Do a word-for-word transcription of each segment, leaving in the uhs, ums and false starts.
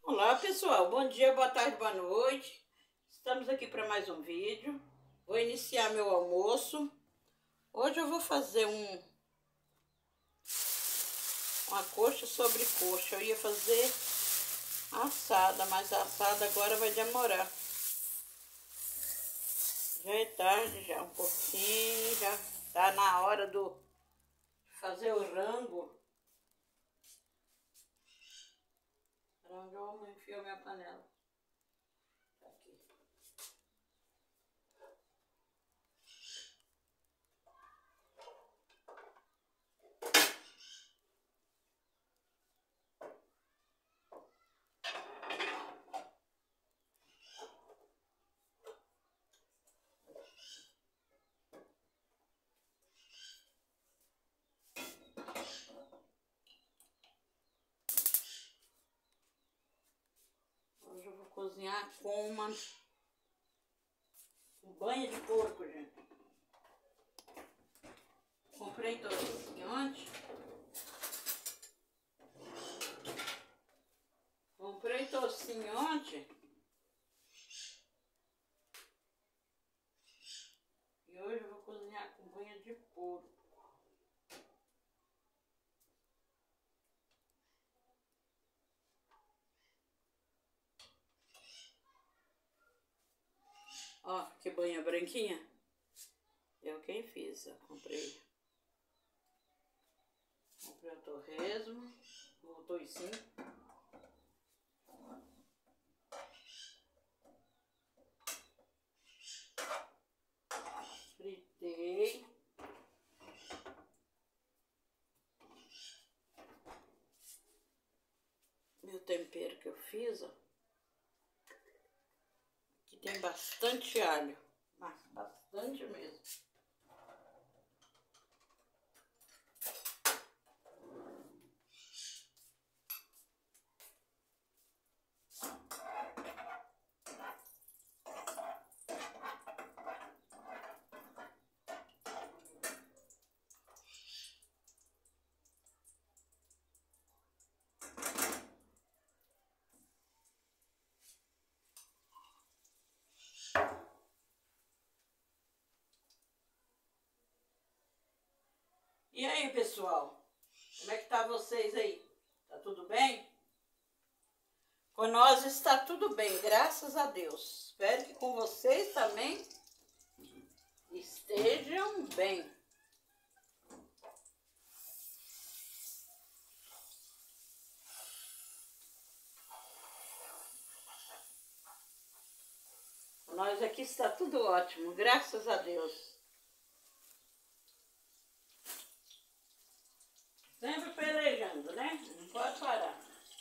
Olá pessoal, bom dia, boa tarde, boa noite. Estamos aqui para mais um vídeo. Vou iniciar meu almoço. Hoje eu vou fazer um uma coxa sobre coxa. Eu ia fazer assada, mas a assada agora vai demorar. Já é tarde, já um pouquinho, já tá na hora do fazer o rango. Onde eu enfio minha panela? Tá aqui. Hoje eu vou cozinhar com uma um banho de porco, gente. Comprei tocinho ontem. Comprei tocinho ontem. E hoje eu vou cozinhar com banha de porco. Ó, que banha branquinha. Eu quem fiz, eu comprei. Comprei o torresmo, o toicinho. Fritei. Meu tempero que eu fiz, ó. Aqui tem bastante alho, mas bastante mesmo. E aí, pessoal? Como é que tá vocês aí? Tá tudo bem? Com nós está tudo bem, graças a Deus. Espero que com vocês também estejam bem. Com nós aqui está tudo ótimo, graças a Deus. Sempre pelejando, né? Não pode parar.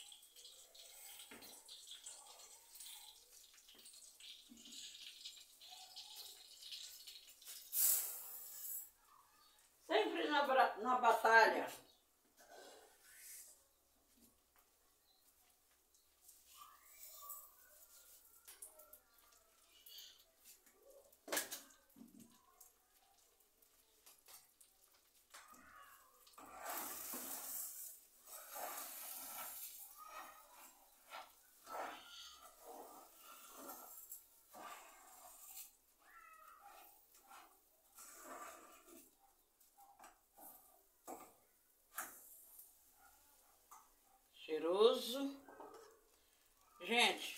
Sempre na, na batalha. Cheiroso. Gente,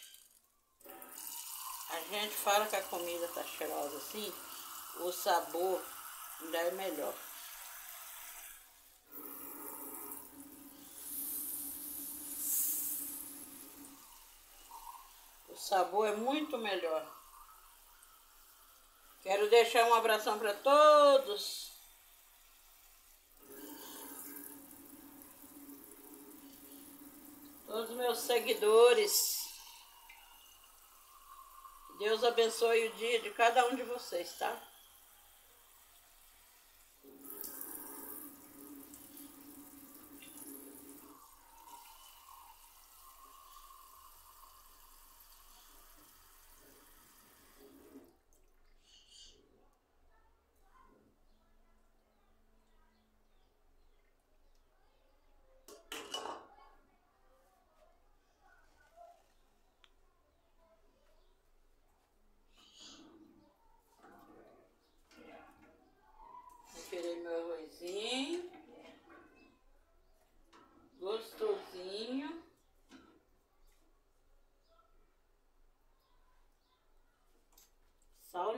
a gente fala que a comida tá cheirosa assim, o sabor ainda é melhor. O sabor é muito melhor. Quero deixar um abração para todos. Todos os meus seguidores. Deus abençoe o dia de cada um de vocês, tá?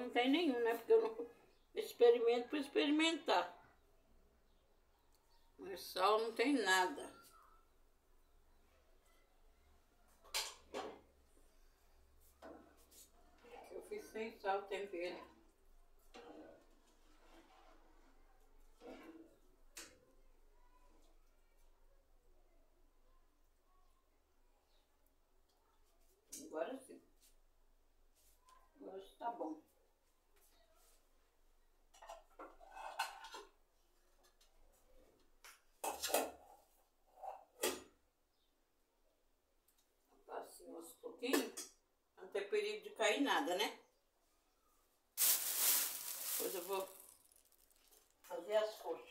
não tem nenhum, né? Porque eu não experimento por experimentar. Mas sal não tem nada. Eu fiz sem sal tempero. Agora sim. Agora está bom. Assim uns pouquinhos. Não tem perigo de cair nada, né? Depois eu vou fazer as coxas.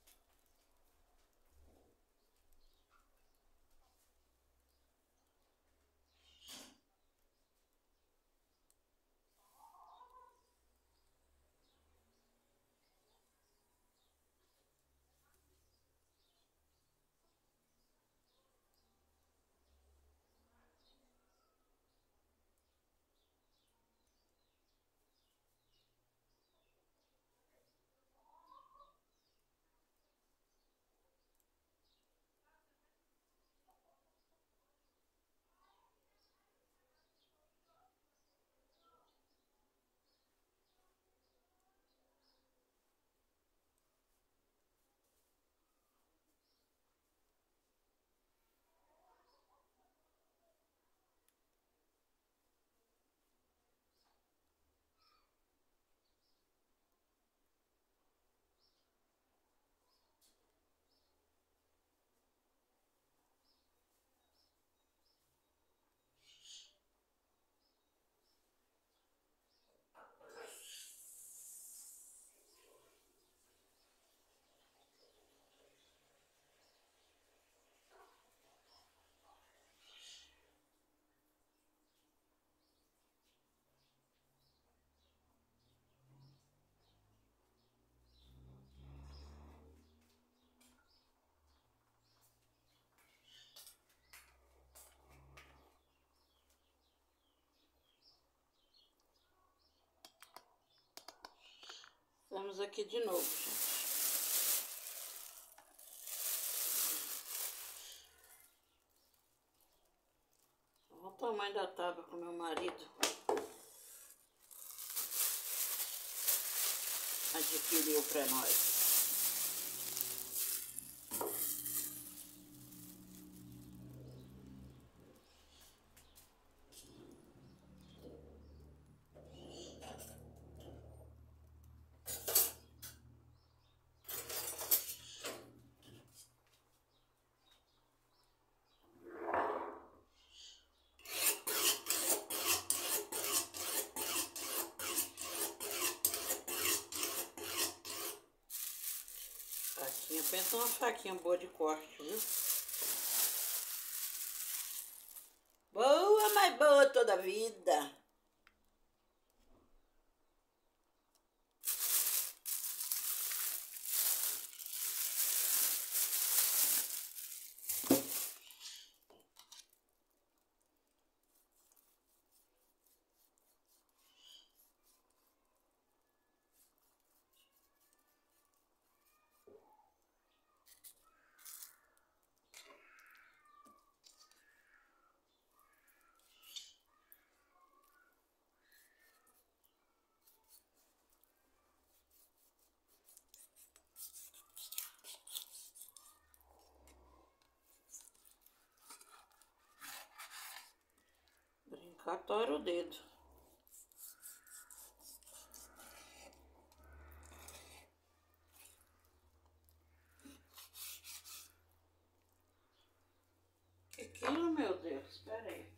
Estamos aqui de novo, gente. Olha o tamanho da tábua com meu marido adquiriu para nós. Faquinha, pensa uma faquinha boa de corte, viu? Boa, mas boa toda a vida. Brincar, tora o dedo. Que aquilo, meu Deus, espera aí.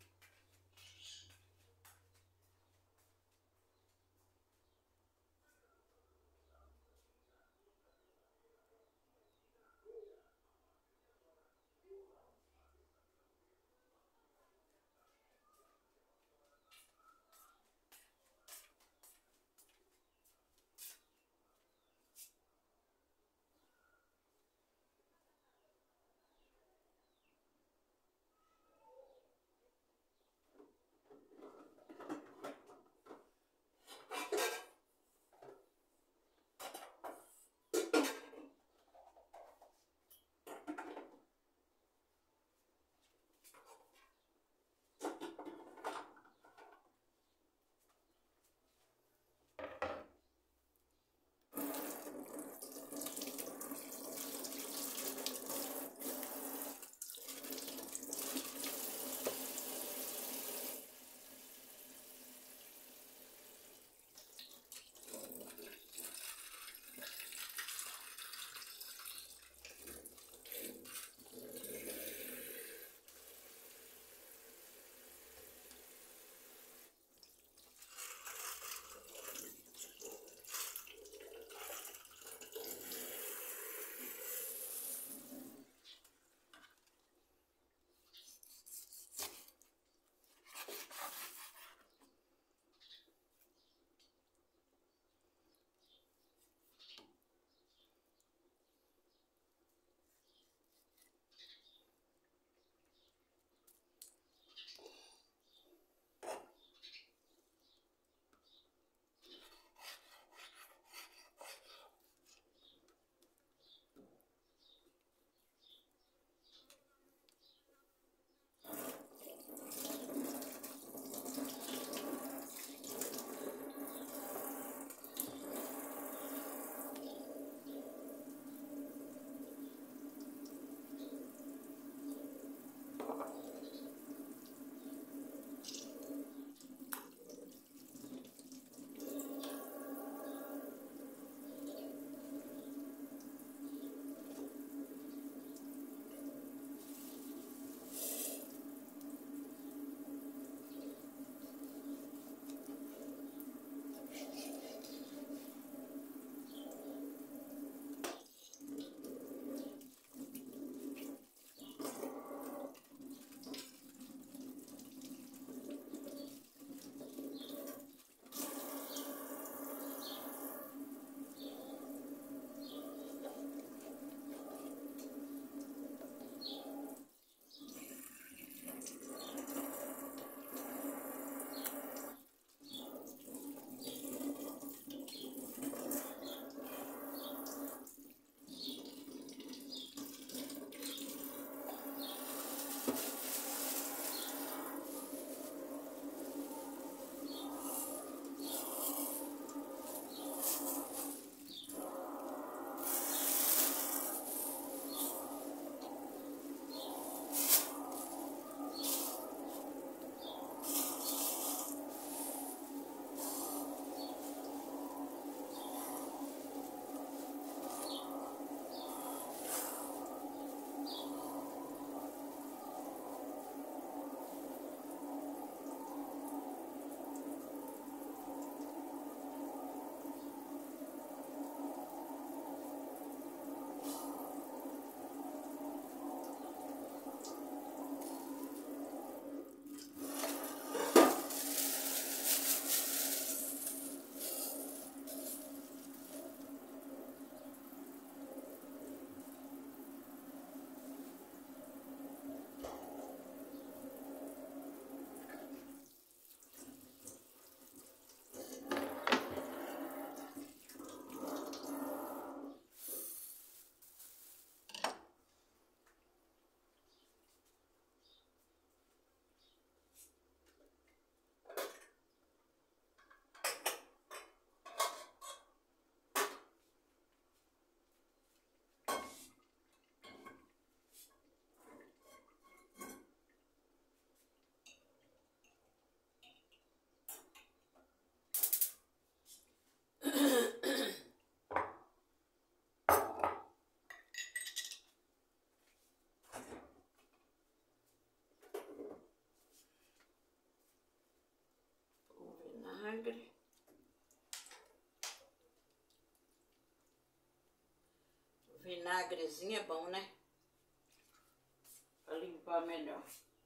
vinagrezinho é bom, né? Pra limpar melhor.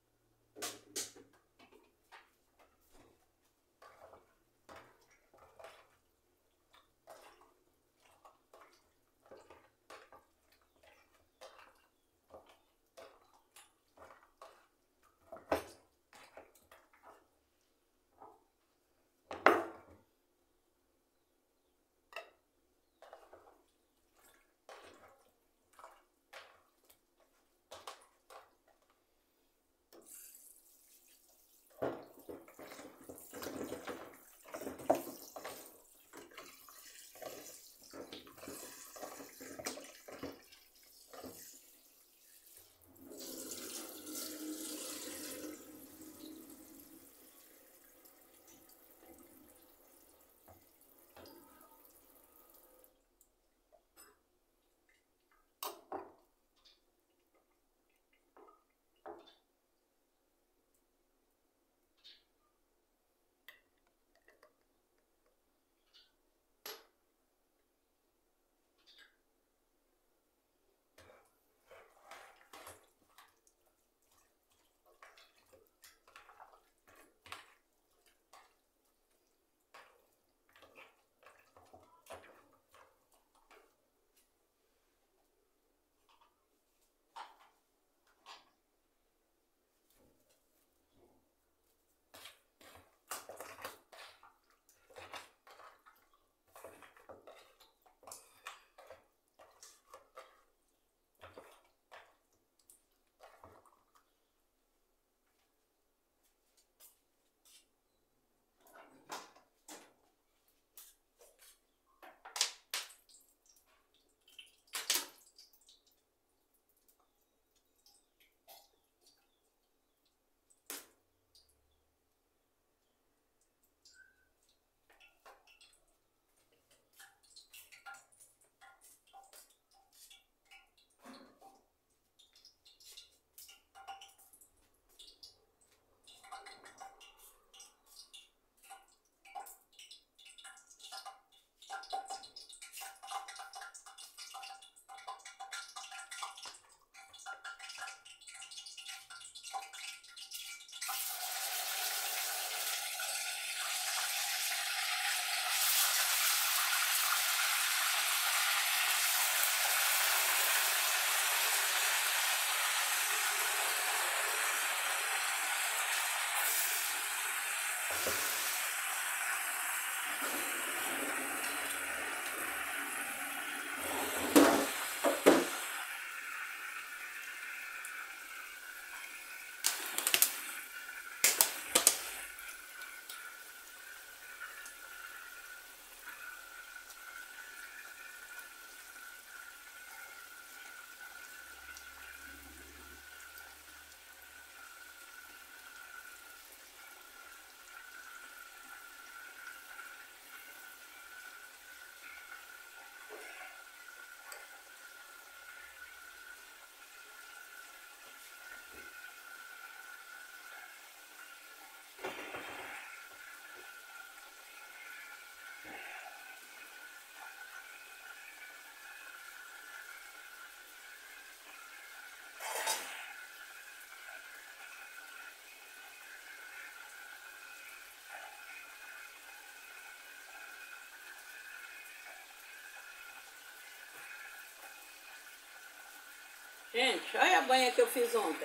Gente, olha a banha que eu fiz ontem.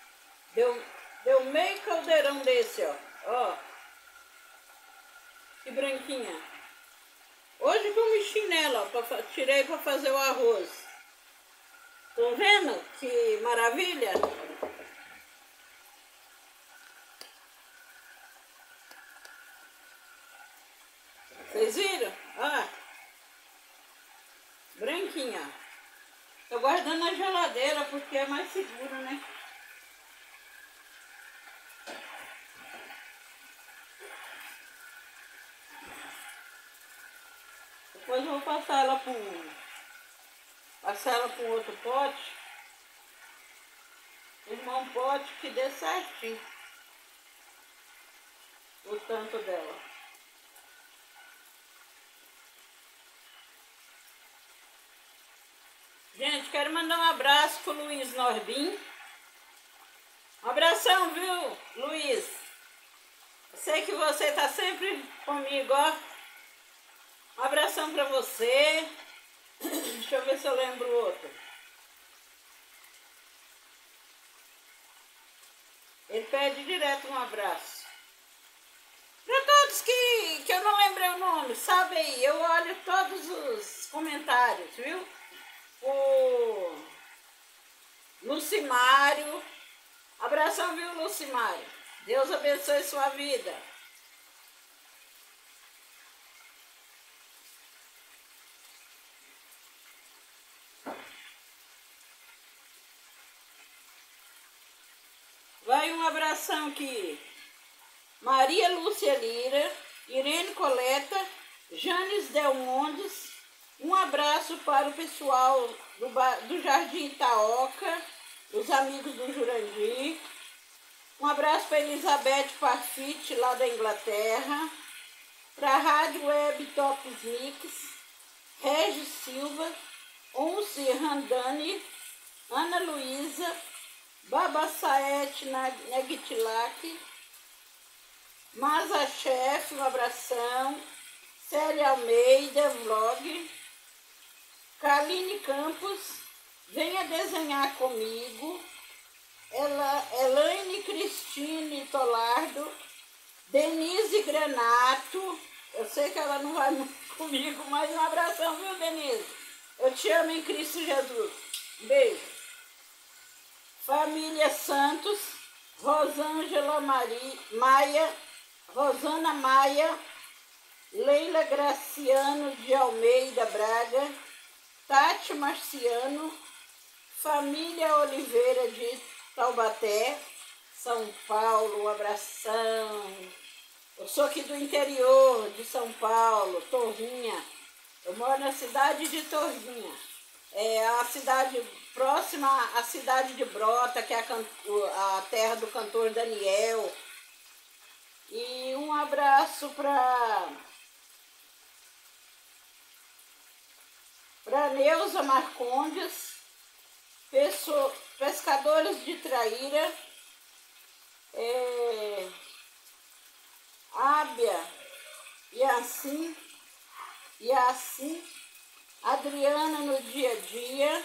Deu, deu meio caldeirão desse, ó. Ó. Que branquinha. Hoje comi chinelo, ó. Pra, tirei pra fazer o arroz. Tô vendo que maravilha? Vocês viram? Ó. Branquinha. Tô guardando na geladeira porque é mais seguro, né? Depois eu vou passar ela para um, passar ela para um outro pote. Arrumar um pote que dê certinho o tanto dela. Gente, gente. Quero mandar um abraço pro Luiz Norbim. Um abração, viu, Luiz? Eu sei que você tá sempre comigo, ó. Um abração pra você. Deixa eu ver se eu lembro outro. Ele pede direto um abraço. Para todos que, que eu não lembrei o nome, sabe aí, eu olho todos os comentários, viu? O Lucimário. Abração, viu, Lucimário? Deus abençoe sua vida. Vai um abração aqui. Maria Lúcia Lira, Irene Coleta, Janes Delmondes. Um abraço para o pessoal do, do Jardim Itaoca, os amigos do Jurandir. Um abraço para Elizabeth Parfit, lá da Inglaterra. Para a Rádio Web Tops Mix, Regis Silva, Once Randani, Ana Luísa, Babasaete Negitilac, Mazachef, um abração, Célia Almeida, vlog, Kaline Campos, venha desenhar comigo, Ela, Elaine Cristine Tolardo, Denise Granato, eu sei que ela não vai muito comigo, mas um abração, viu, Denise? Eu te amo em Cristo Jesus. Beijo. Família Santos, Rosângela Maria, Maia, Rosana Maia, Leila Graciano de Almeida Braga, Tati Marciano, família Oliveira de Taubaté, São Paulo, um abração. Eu sou aqui do interior de São Paulo, Torrinha. Eu moro na cidade de Torrinha. É a cidade próxima à cidade de Brota, que é a, a terra do cantor Daniel. E um abraço para para Neuza Marcondes, pessoa, pescadores de Traíra, é, Ábia e assim, e assim, Adriana no dia a dia.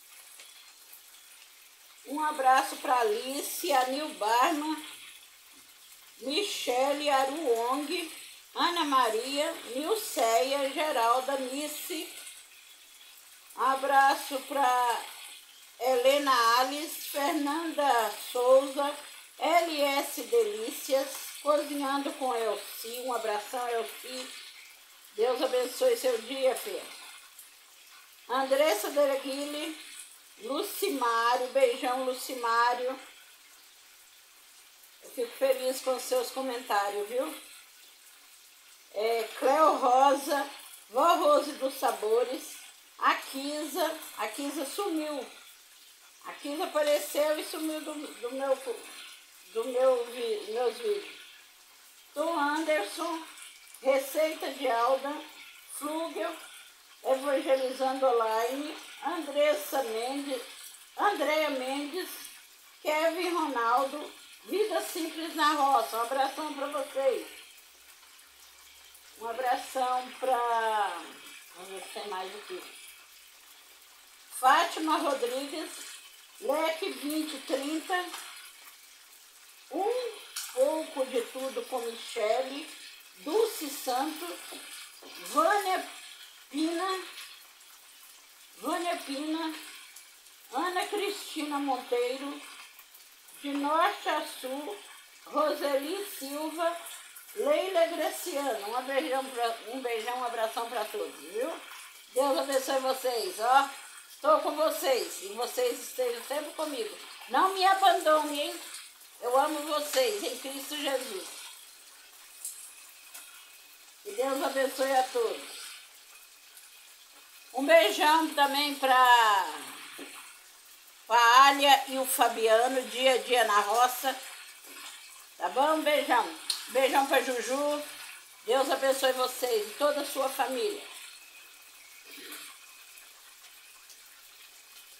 Um abraço para Alice, Anil Barman, Michele Aruong, Ana Maria, Nilceia, Geralda, Nice. Abraço para Helena Alice, Fernanda Souza, L S Delícias, Cozinhando com Elci. Um abração, Elci. Deus abençoe seu dia, filha. Andressa Dereguile, Lucimário, beijão, Lucimário. Eu fico feliz com os seus comentários, viu? É, Cleo Rosa, Vó Rose dos Sabores, a Kisa, a Kisa sumiu. A Kisa apareceu e sumiu do, do meu, do meu, meus vídeos. Tom Anderson, Receita de Alda, Flugel, Evangelizando Online, Andressa Mendes, Andréa Mendes, Kevin Ronaldo, Vida Simples na Roça. Um abração para vocês. Um abração para... Vamos ver se tem mais aqui. Fátima Rodrigues, Leque vinte trinta, Um Pouco de Tudo com Michele, Dulce Santos, Vânia Pina, Vânia Pina, Ana Cristina Monteiro, de Norte a Sul, Roseli Silva, Leila Graciano. Um beijão, pra, um beijão, um abração para todos, viu? Deus abençoe vocês, ó. Estou com vocês e vocês estejam sempre comigo. Não me abandone, hein? Eu amo vocês em Cristo Jesus. E Deus abençoe a todos. Um beijão também para a Alia e o Fabiano, dia a dia na roça. Tá bom? Um beijão. Beijão para Juju. Deus abençoe vocês e toda a sua família.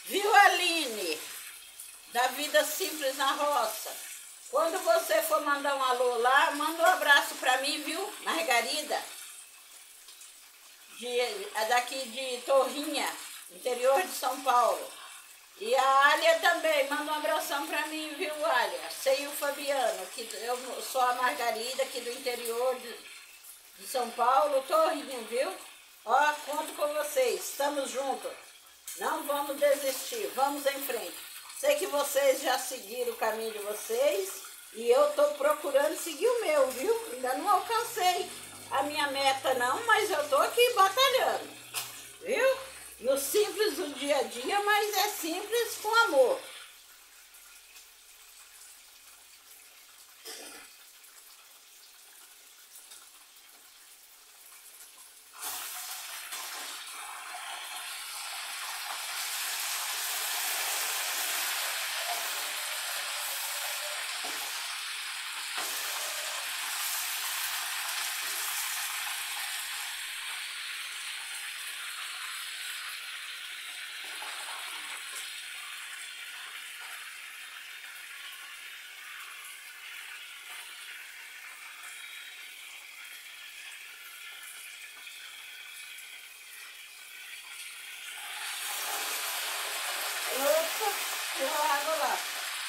Viu, Aline? Da Vida Simples na Roça. Quando você for mandar um alô lá, manda um abraço pra mim, viu? Margarida. De, é daqui de Torrinha, interior de São Paulo. E a Alia também, manda um abração pra mim, viu, Alia? Você e o Fabiano, que eu sou a Margarida, aqui do interior de, de São Paulo, Torrinha, viu? Ó, conto com vocês, estamos juntos. Não vamos desistir, vamos em frente. Sei que vocês já seguiram o caminho de vocês e eu tô procurando seguir o meu, viu? Ainda não alcancei a minha meta não, mas eu tô aqui batalhando, viu? No simples do dia a dia, mas é simples com amor. Opa, deu água lá.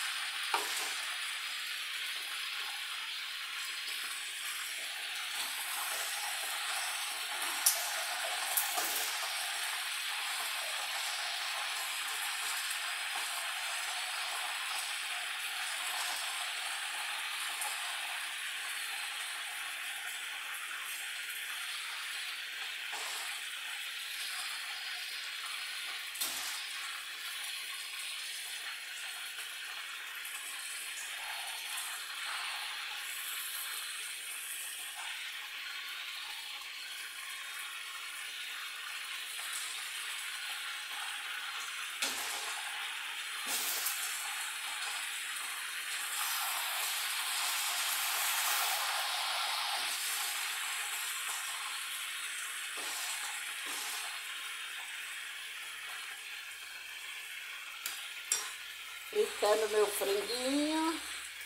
Fritando meu franguinho.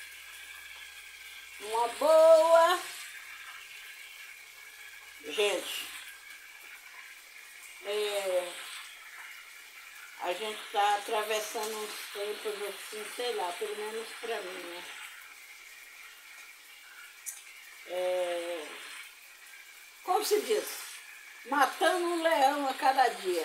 Uma boa. Gente, é, a gente tá atravessando uns tempos assim, sei lá, pelo menos pra mim, né? É, como se diz? Matando um leão a cada dia.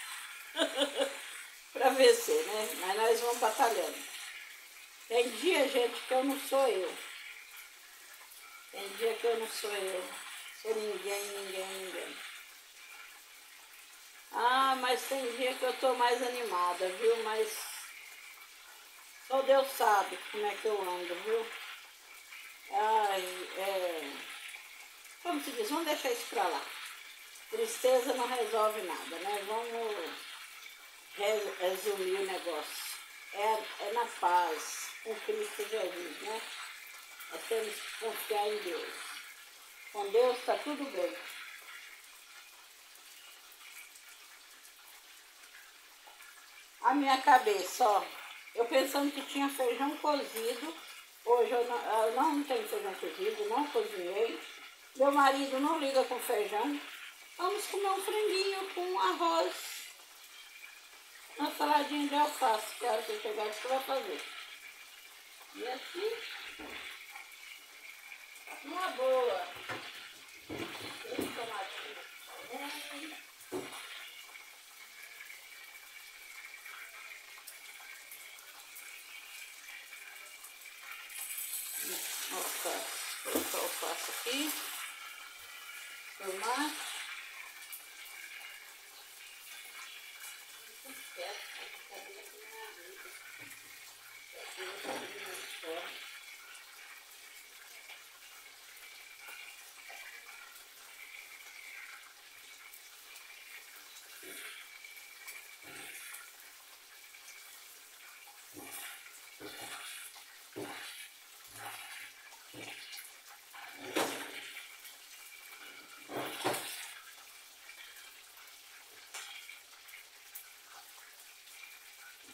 Pra vencer, né? Mas nós vamos batalhando. Tem dia, gente, que eu não sou eu. Tem dia que eu não sou eu. Sou ninguém, ninguém, ninguém. Ah, mas tem dia que eu tô mais animada, viu? Mas só Deus sabe como é que eu ando, viu? Ai, é... Como se diz? Vamos deixar isso pra lá. Tristeza não resolve nada, né? Vamos resumir o negócio. É, é na paz, com Cristo Jesus, né? Nós temos que confiar em Deus. Com Deus está tudo bem. A minha cabeça, ó, eu pensando que tinha feijão cozido, hoje eu não, eu não tenho feijão cozido, não cozinhei. Meu marido não liga com feijão. Vamos comer um franguinho com arroz. Uma saladinha de alface, que a hora que eu chegar, isso que eu vou fazer. E assim, uma boa. Esse tomatinho também. Alface. Vou colocar alface aqui. Tomate.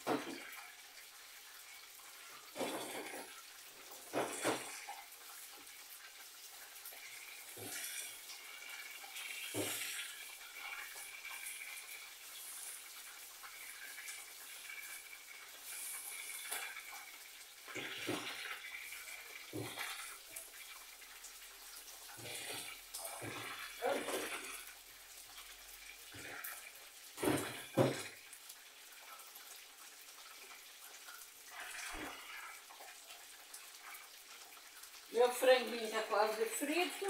Meu franguinho tá quase frito.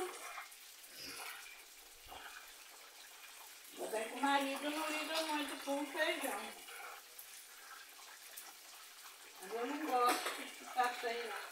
Ainda bem que o marido não liga muito com o feijão. Mas eu não gosto de ficar sem lá.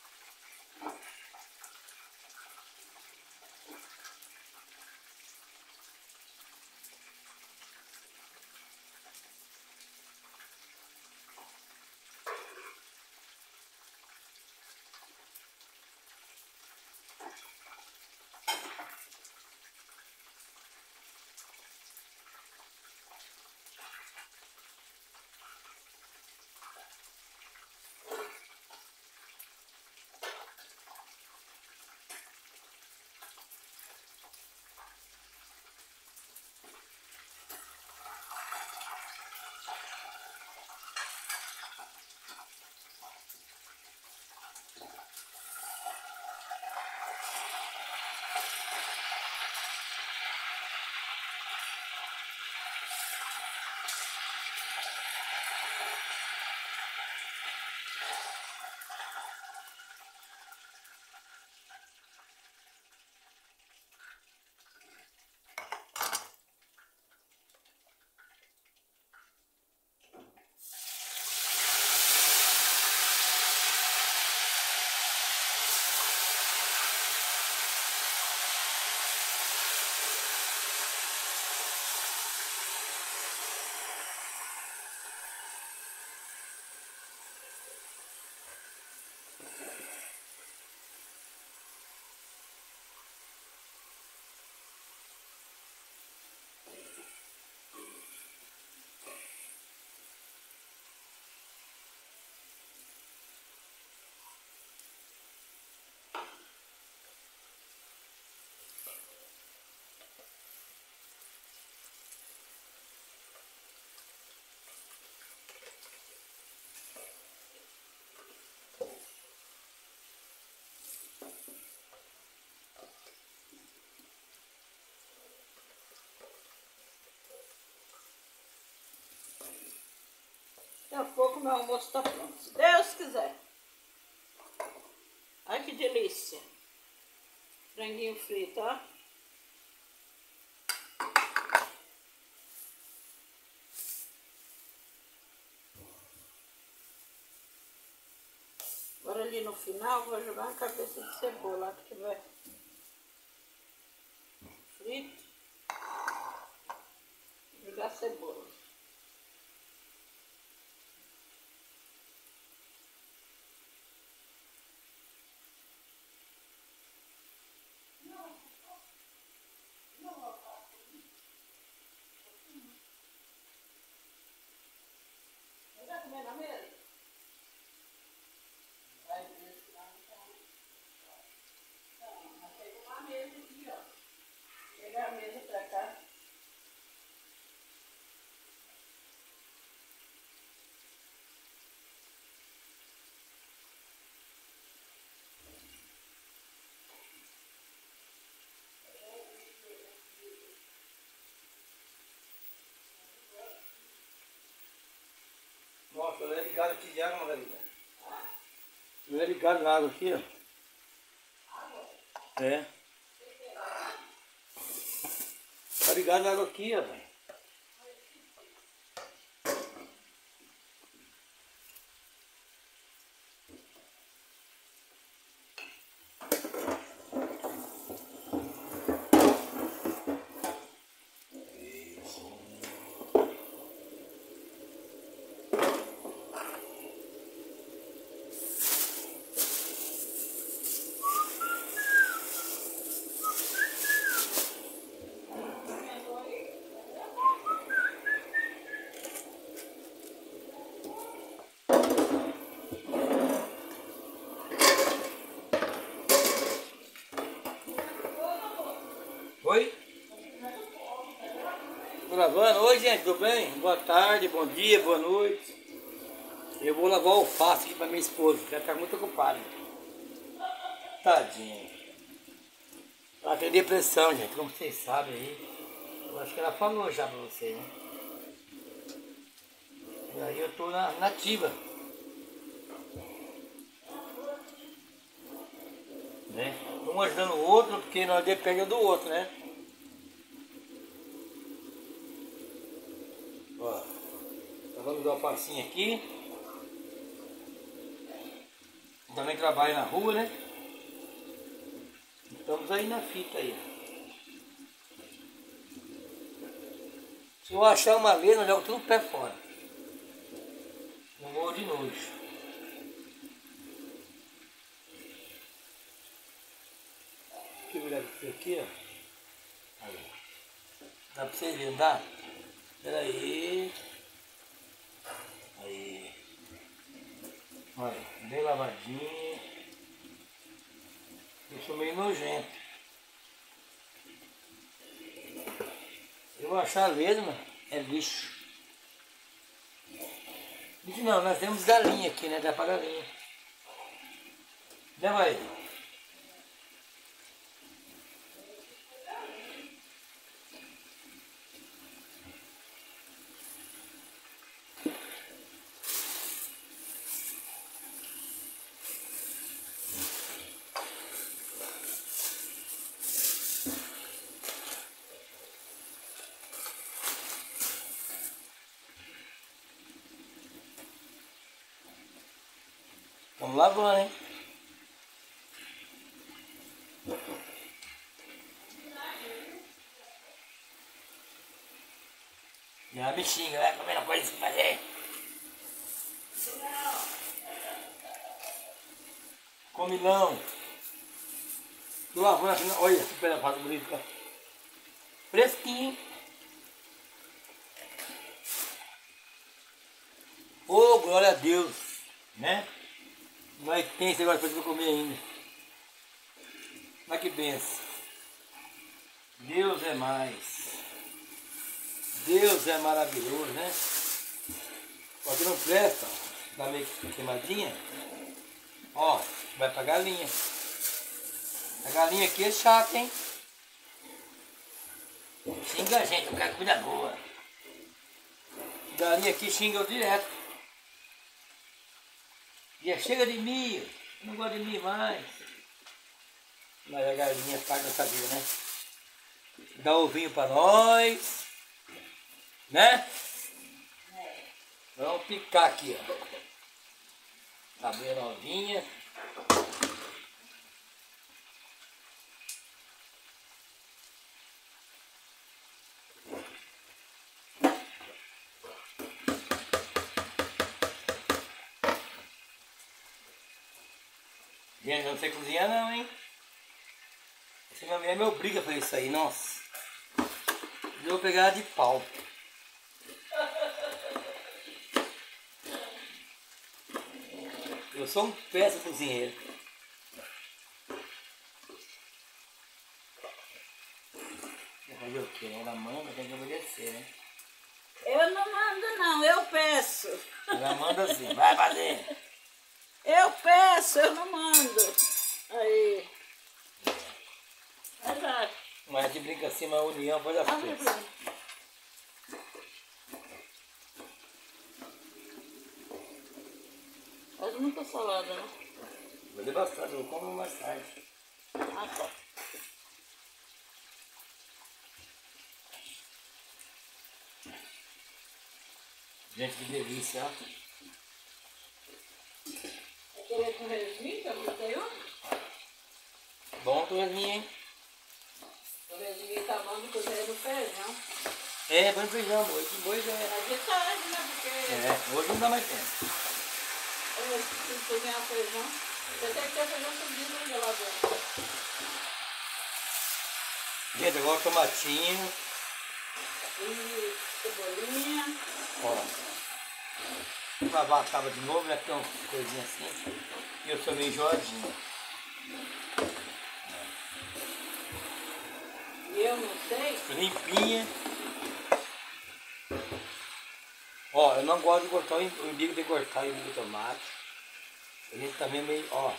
Daqui a pouco meu almoço está pronto, se Deus quiser. Ai que delícia. Franguinho frito, ó. Agora ali no final vou jogar uma cabeça de cebola que tiver frito. Jogar cebola. Vai comer na mesa? Vai ver se lá não tem. Não, mas tem uma mesa aqui, ó. Pegar a mesa pra cá. Nossa, não é ligado aqui de água, Margarida. Não é ligado na água aqui, ó. É. Tá ligado na água aqui, ó, velho. gravando. Oi, gente, tudo bem? Boa tarde, bom dia, boa noite. Eu vou lavar o alface aqui pra minha esposa, que ela tá muito ocupada. Tadinha. Ela tem depressão, gente, como vocês sabem aí. Eu acho que ela falou já pra vocês, né? E aí eu tô na nativa. Né? Um ajudando o outro, porque nós dependemos do outro, né? Ó, então vamos dar uma passinha aqui. Também trabalho na rua, né? Estamos aí na fita aí. Se eu achar uma letra, eu jogo tudo o pé fora. Não vou de noite. Deixa eu virar isso aqui, ó. Aí. Dá pra vocês verem, dá? Espera aí. Aí. Olha, bem lavadinho. Eu sou meio nojento. Eu vou achar lesma, é lixo. Lixo não, nós temos galinha aqui, né? Dá pra galinha. Leva aí. Vamos lavando, hein? E a bichinha, vai comendo coisa pra fazer. Comilão. Tô lavando aqui, olha esse pedaço bonito, ó. Fresquinho. Ô, oh, glória a Deus, né? Nós tem esse negócio pra comer ainda. Olha que benção. Deus é mais. Deus é maravilhoso, né? Ó, que não presta, tá meio queimadinha. Ó, vai pra galinha. A galinha aqui é chata, hein? Xinga a gente, eu quero comida boa. A galinha aqui xinga eu direto. Já chega de milho, eu não gosto de milho mais. Mas a galinha faz nessa vida, né? Dá ovinho pra nós. Né? Vamos picar aqui, ó. Abrir a novinha. Gente, eu não sei cozinhar não, hein? Esse minha mulher me obriga a fazer isso aí, nossa. Eu vou pegar de pau. Eu sou um péssimo cozinheiro. Vai fazer o quê? Ela manda, tem que obedecer, né? Eu não mando não, eu peço. Ela manda assim, vai fazer. Eu peço, eu não mando. Aí. Exato. Mas a gente brinca assim, mas a união faz as coisas. Faz muita salada, né? Vou fazer bastante, eu como mais tarde. Ah, tá. Gente, que delícia, ó. Querer com resminho, que eu botei um? Bom torresminho, hein? O resminho tá bom de cozinhar no feijão. É, põe feijão, hoje, hoje é... É de tarde, né? Porque... É, hoje não dá mais tempo. Eu preciso cozinhar feijão. Você tem que ter feijão subindo na geladeira. Gente, agora tomatinho. E cebolinha. Ó. Vou lavar a tábua de novo, né? Tem uma coisinha assim. E eu sou meio enjoadinho. E eu não sei. Limpinha. Ó, eu não gosto de cortar o umbigo de cortar o umbigo de tomate. Ele também meio, ó.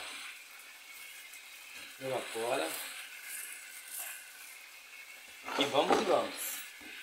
Joga fora. E vamos que vamos.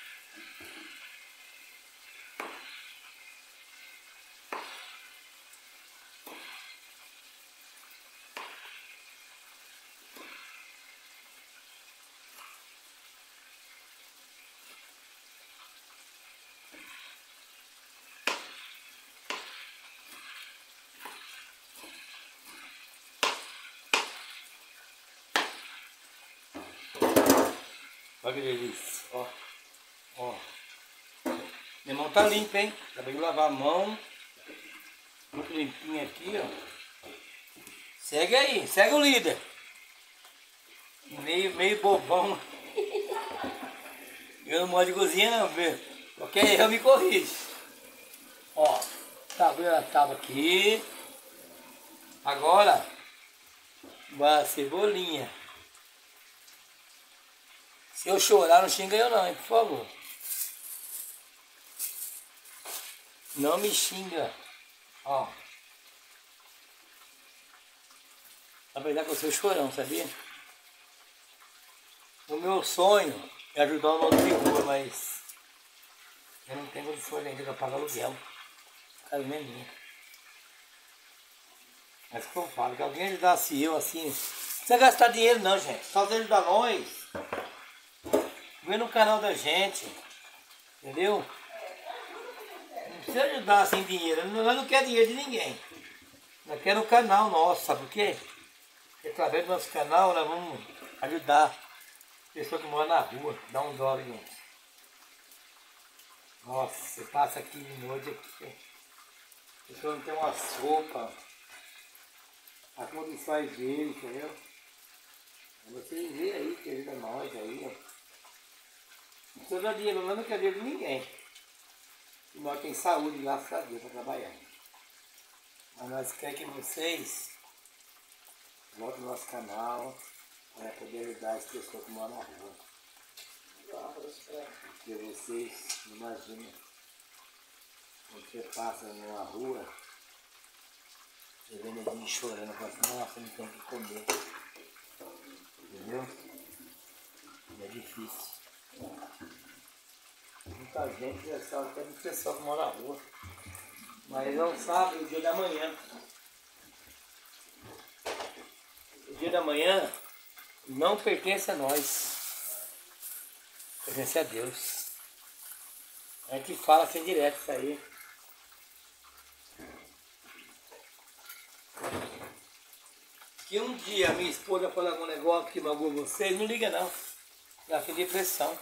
Olha que delícia, ó, ó. Minha mão tá limpa, hein? Acabei de lavar a mão. Muito limpinha aqui, ó. Segue aí, segue o líder. Meio, meio bobão. Eu não modo de cozinha não, viu? Qualquer erro me corrige. Ó, tá abrindo a tábua aqui. Agora, vai a cebolinha. Se eu chorar, não xinga eu não, hein, por favor. Não me xinga. Ó. Apesar que eu sou chorão, sabia? O meu sonho é ajudar o nosso de rua, mas eu não tenho condições ainda de pagar aluguel. A casa não é minha. Mas o que eu falo, que alguém ajudasse eu assim, não precisa gastar dinheiro não, gente. Só se ajudar nós. Vem no canal da gente. Entendeu? Não precisa ajudar sem dinheiro. Nós não queremos dinheiro de ninguém. Nós queremos o canal nosso, sabe por quê? Porque através do nosso canal nós vamos ajudar pessoa que mora na rua, dá um dólar, gente. Nossa, você passa aqui de noite aqui. A pessoa não tem uma sopa. A condição é dele, entendeu? Vocês veem aí que ajuda nós aí, ó. Não precisa dar dinheiro, não, não quer dinheiro de ninguém. E nós temos saúde, graças a Deus, para trabalhar. Mas nós queremos que vocês voltem no nosso canal para poder ajudar as pessoas que moram na rua. Porque vocês não imaginam, quando você passa numa rua, você vê neguinho chorando, fala assim, nossa, não tem o que comer. Entendeu? E é difícil. Muita gente já sabe, até do pessoal que mora na rua. Mas não sabe o dia da manhã. O dia da manhã não pertence a nós. Pertence a Deus. A gente fala assim direto isso aí. Que um dia minha esposa falar algum negócio que magoou vocês, não liga não. Já fiz depressão.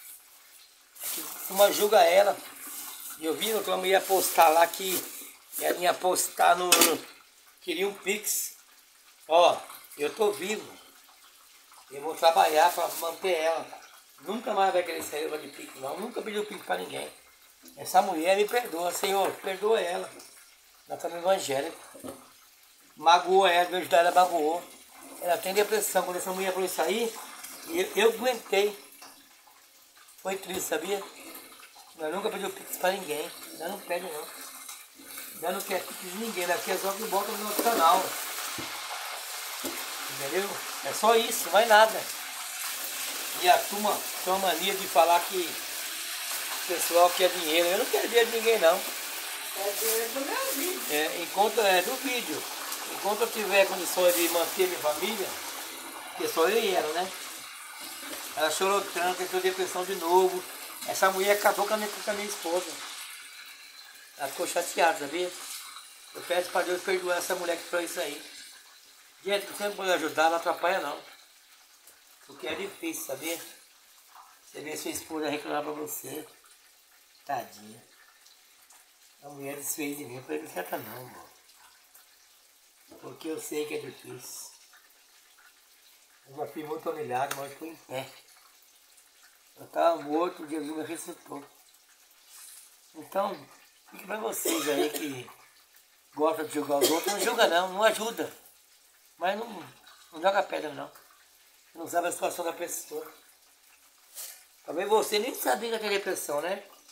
Uma julga ela. E eu vi que uma ia postar lá que ela ia postar no. Queria um Pix. Ó, eu tô vivo. Eu vou trabalhar para manter ela. Nunca mais vai querer sair de Pix, não. Nunca pediu Pix para ninguém. Essa mulher me perdoa, Senhor, perdoa ela. Nós estamos evangélicos. Magoou ela, meu ajudar ela magoou. Ela tem depressão. Quando essa mulher falou isso aí, eu, eu aguentei. Foi triste, sabia? Nós nunca pedimos Pix para ninguém. Nós não pede não. Nós não quer Pix de ninguém. Nós quer só que bota no nosso canal. Entendeu? É só isso, não vai nada. E a turma tem uma mania de falar que o pessoal quer dinheiro. Eu não quero dinheiro de ninguém não. É dinheiro do meu vídeo. É, enquanto é do vídeo. Enquanto eu tiver condições de manter minha família, porque só eu e ela, né? Ela chorou tanto, entrou em depressão de novo. Essa mulher acabou com a minha, com a minha esposa. Ela ficou chateada, sabia? Eu peço para Deus perdoar essa mulher que fez isso aí. Gente, que sempre pode ajudar, não atrapalha não. Porque é difícil, sabia? Você vê sua esposa reclamar para você. Tadinha. A mulher desfez de mim. Eu falei, não certa não, mano. Porque eu sei que é difícil. Eu já fui muito humilhado, mas fui em pé. Eu estava morto, Jesus me ressuscitou. Então, fique para vocês aí que gostam de julgar os outros, não julga não, não ajuda. Mas não, não joga pedra não. Você não sabe a situação da pessoa. Talvez você nem sabia que tinha depressão, né?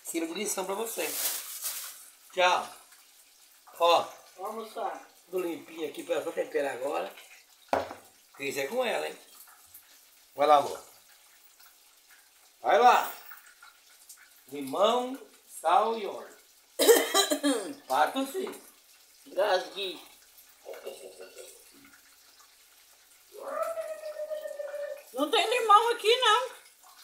Sirva de lição pra você. Tchau. Ó. Vamos almoçar. Tudo limpinho aqui para só temperar agora. Porque isso é com ela, hein? Vai lá, amor. Vai lá. Limão, sal e óleo. Para com sim. Gasgue. Não tem limão aqui, não.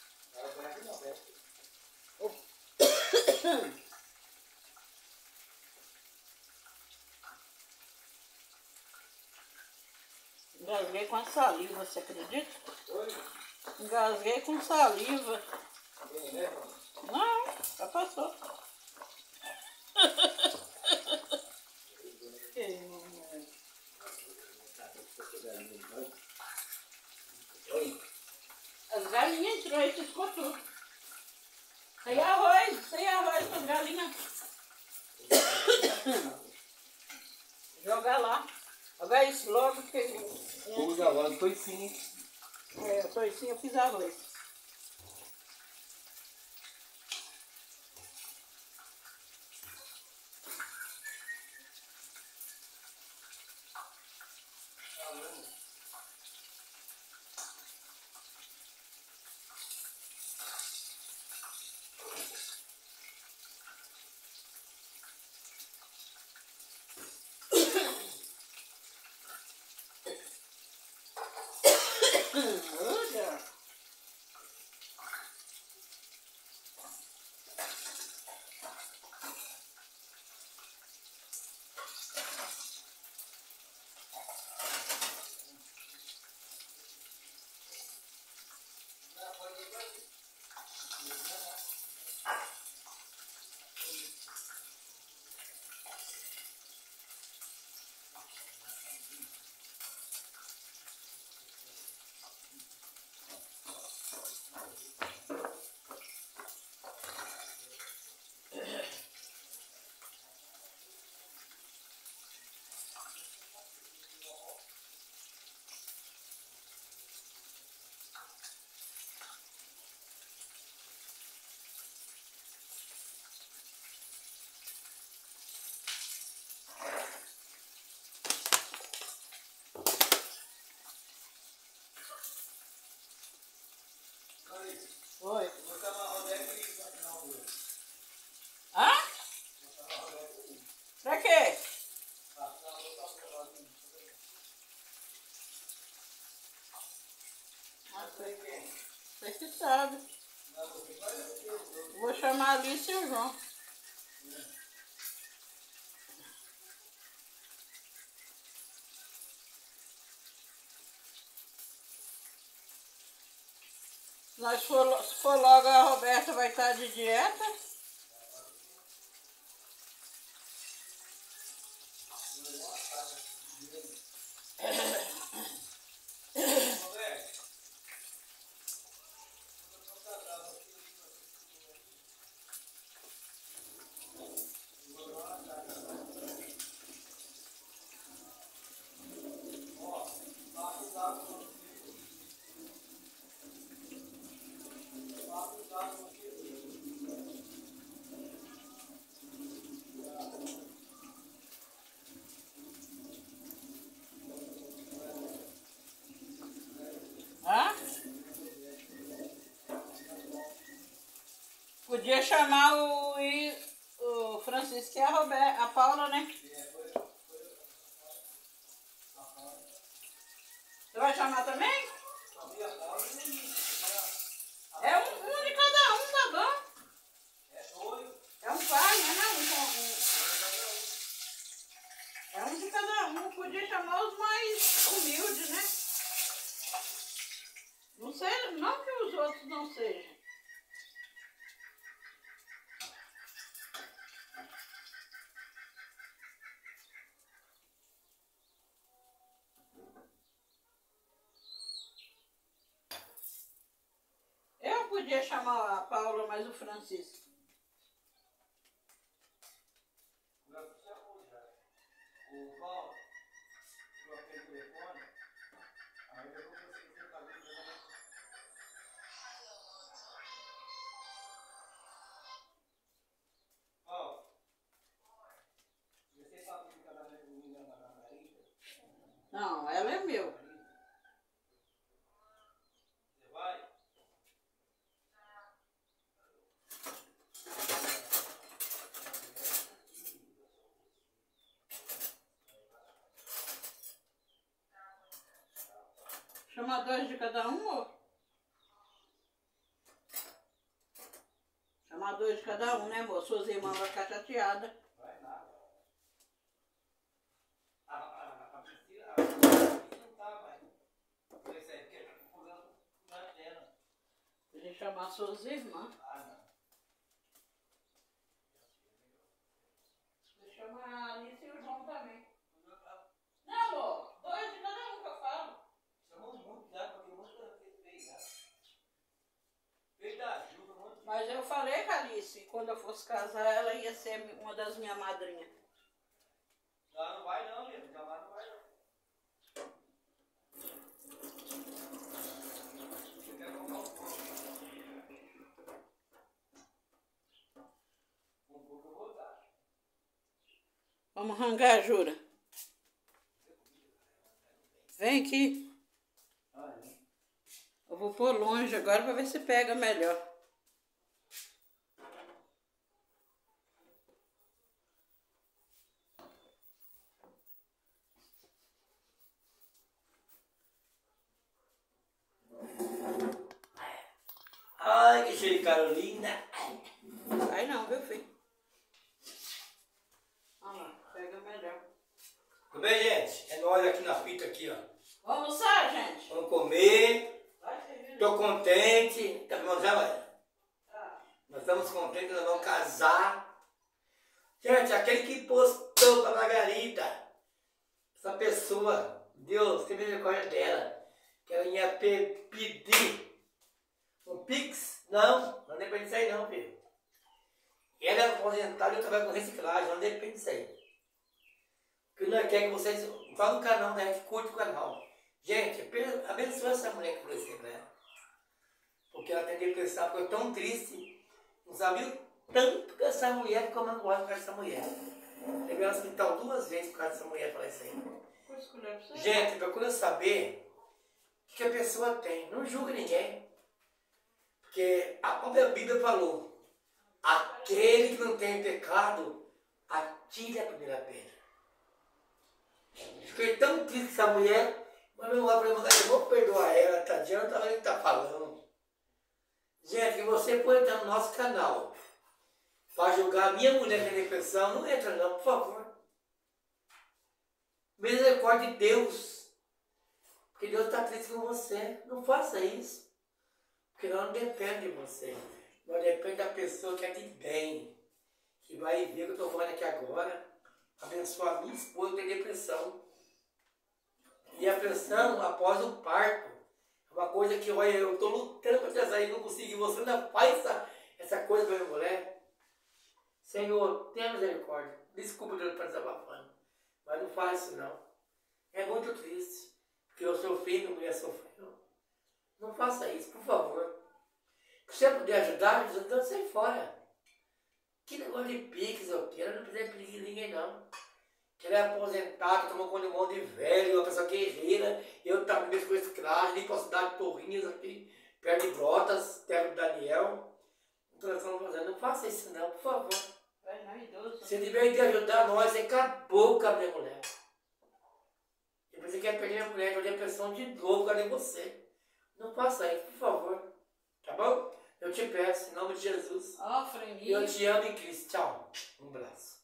Engasguei com a saliva, você acredita? Engasguei com saliva. Não, já passou. As galinhas entrou e ficou tudo. Tem arroz, tem arroz com as galinhas. Joga lá. Joga isso logo que... Usa agora o toicinho. É, o toicinho eu fiz arroz. Olha. Oi. Hã? Pra quê? Você que sabe. Vou chamar a Alice e o João. Se nós for, se for logo, a Roberta vai estar de dieta. Hã? Podia chamar o, I- o Francisco e a, Roberta, a Paula, né? Você vai chamar também? É um, um de cada um, tá bom? É um par, né? Não, um, um, é um de cada um. Podia chamar os mais humildes, né? Não sei, não que os outros não sejam. Eu podia chamar a Paula, mas o Francisco. O Paulo, troquei o telefone, aí eu vou conseguir fazer Não, ela é meu. Você vai? Chama dois de cada um, ou? Chamar dois de cada um, né, amor? Suas irmãs vão ficar chateadas. Vai nada. A, a, a Priscila, a Priscila não tá, vai. Por isso aí, porque tá procurando na antena. A gente chamar suas irmãs. Ah, não. Deixa eu chamar a Alice e o João também. Não, amor. Dois de cada um que eu falo. Chamou muito já, porque muita gente fez já. Fez da ajuda, um monte de... Mas eu falei com a Alice, quando eu fosse casar, ela ia ser uma das minhas madrinhas. Não, não vai não, Lívia. Jamais não vai não. Você quer colocar um pouco? Um pouco eu vou dar. Vamos rangar, Jura. Vem aqui. Ah, é? Eu vou pôr longe agora para ver se pega melhor. Ai, que cheio de Carolina. Aí não, viu, filho? Olha lá, pega melhor. Tudo bem, gente? É nóis aqui na fita aqui, ó. Vamos almoçar, gente? Vamos comer. Vai servir. Tô contente. Tá bom já, vai? Tá. Nós estamos contentes, nós vamos casar. Gente, aquele que postou pra Margarida, essa pessoa, Deus, tem misericórdia dela, que ela ia pe pedir um Pix. Não, não depende disso aí não, filho. Ela é aposentada e eu trabalho com reciclagem, não depende disso aí. Porque nós queremos que vocês vá no canal, né? Que curte o canal. Gente, abençoa essa mulher que falou assim pra ela. Porque ela tem depressão, ficou tão triste. Não sabia o tanto que essa mulher ficou magoada por causa dessa mulher. Levei ao hospital duas vezes por causa dessa mulher, falei assim. Gente, procura saber o que a pessoa tem. Não julga ninguém. Porque a própria Bíblia falou: aquele que não tem pecado, atire a primeira pedra. Fiquei tão triste com essa mulher, mas meu irmão falou: eu vou perdoar ela, tadinha, não tá vendo o que tá falando. Gente, que você pode entrar no nosso canal para julgar a minha mulher que tem depressão, não entra não, por favor. Misericórdia de Deus. Porque Deus está triste com você. Não faça isso. Porque não depende de você. Não depende da pessoa que é de bem. Que vai ver o que eu estou falando aqui agora. Abençoar a minha esposa que tem depressão. E a pressão após o parto. É uma coisa que, olha, eu estou lutando para te sair, não consegui. Você ainda faz essa, essa coisa para minha mulher. Senhor, tenha misericórdia. Desculpa Deus para desabafando. Mas não faz isso não. É muito triste. Porque eu sofri, minha mulher sofreu. Não faça isso, por favor. Se você puder ajudar, então sai fora. Que negócio de piques eu quero, não precisa pedir de ninguém não. Que ele é aposentado, tomou conta de um monte de velho, uma pessoa guerreira. Eu também mexo com escravo, limpo a cidade de Torrinhas aqui, perto de Brotas, terra do Daniel. Então nós estamos fazendo, não faça isso não, por favor. Vai não, idoso. Se tiver de ajudar nós, você acabou com a minha mulher. Depois você quer perder minha mulher, eu tenho depressão de novo, cadê você? Não faça isso, por favor. Tá bom? Eu te peço, em nome de Jesus. Ó, franguinho. Eu te amo em Cristo. Tchau. Um abraço.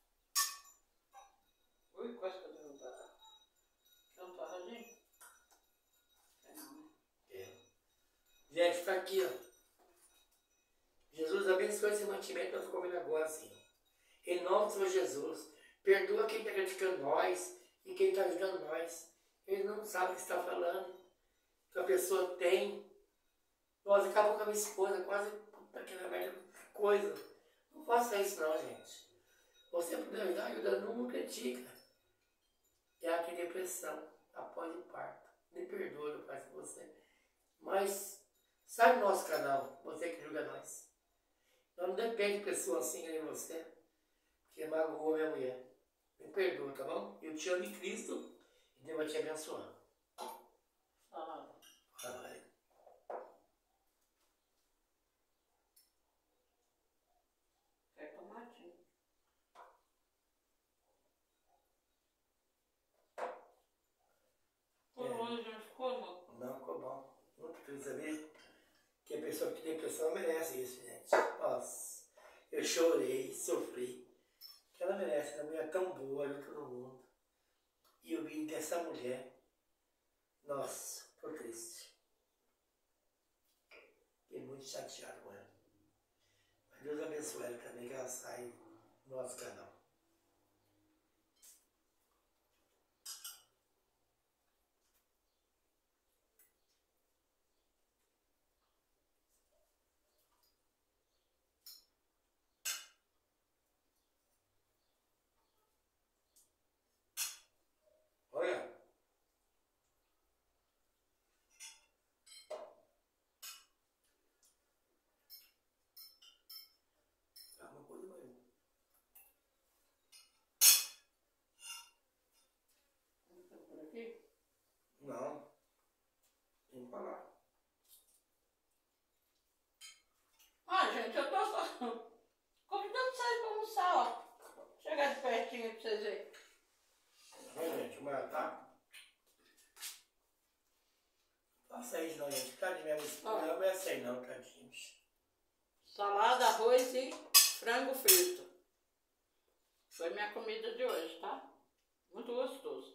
Ui, quase que eu derrubar. Então tá, Radinho? Não, né? É. Gente, está aqui, ó. Jesus abençoe esse mantimento que nós estamos comendo agora, assim. Em nome do Senhor Jesus. Perdoa quem está criticando nós e quem está ajudando nós. Ele não sabe o que está falando. Que a pessoa tem. Nós acabamos com a minha esposa, quase aquela merda coisa. Não faça isso não, gente. Você puder ajudar, ajuda, não critica. E ela tem depressão após o parto. Me perdoa, eu faço com você. Mas sai do nosso canal, você que julga nós. Não depende de pessoa assim que nem você, que magoou minha mulher. Me perdoa, tá bom? Eu te amo em Cristo. Que Deus vai te abençoar. Ah. Vai. Quer tomatinho? Ficou longe, não ficou, amor? Não, ficou bom. Muito feliz saber que a pessoa que tem depressão merece isso, gente. Nossa, eu chorei, sofri. Que ela merece, uma mulher tão boa, olha todo mundo. E eu vi dessa mulher. Nossa, tô triste. Fiquei muito chateado com ela. Mas Deus abençoe ela também, que ela sai do nosso canal. Olha. Tá uma coisa mais. Por aqui? Não. Tem que falar. Ah, gente, eu tô só convidando vocês pra almoçar, ó. Chegar de pertinho aí pra vocês verem. Tá, gente? Uma tá. Faça isso não, gente. Tadinho mesmo. Não é essa aí não, tadinhos. Salada, arroz e frango frito. Foi minha comida de hoje, tá? Muito gostoso.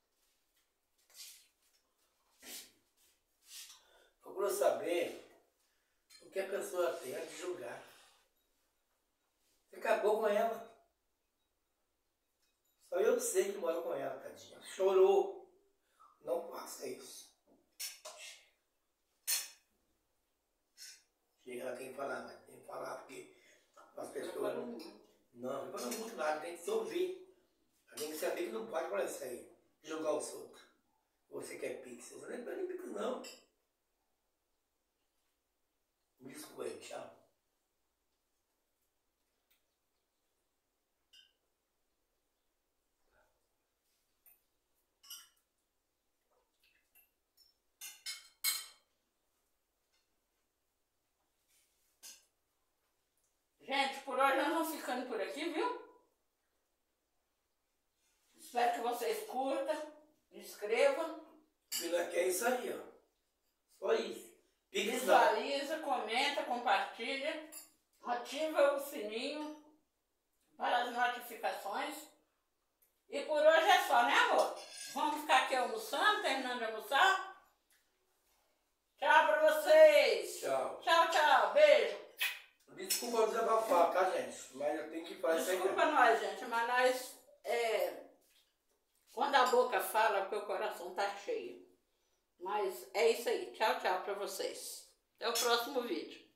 Procura saber o que a pessoa tem antes de julgar. Você acabou com ela. Só eu sei que moro com ela, tadinha. Chorou. Não faça isso. Chega, ela tem que falar, mas tem que falar porque as pessoas não... Não, não fala muito nada, tem que se ouvir. Tem que saber que não pode falar isso aí. Julgar os outros. Você quer pix? Você nem pede pix, não. Me desculpa aí, tchau. Gente, por hoje nós vamos ficando por aqui, viu? Espero que vocês curtam, inscrevam. Vila quer isso aí, ó. Só isso. Pix Visualiza, comenta, compartilha, ativa o sininho para as notificações. E por hoje é só, né, amor? Vamos ficar aqui almoçando, terminando de almoçar. Tchau pra vocês. Tchau. Tchau, tchau. Beijo. Desculpa desabafar, tá, gente? Mas eu tenho que fazer isso aí. Desculpa nós, gente, mas nós, é, quando a boca fala, porque o coração tá cheio. Mas é isso aí. Tchau, tchau pra vocês. Até o próximo vídeo.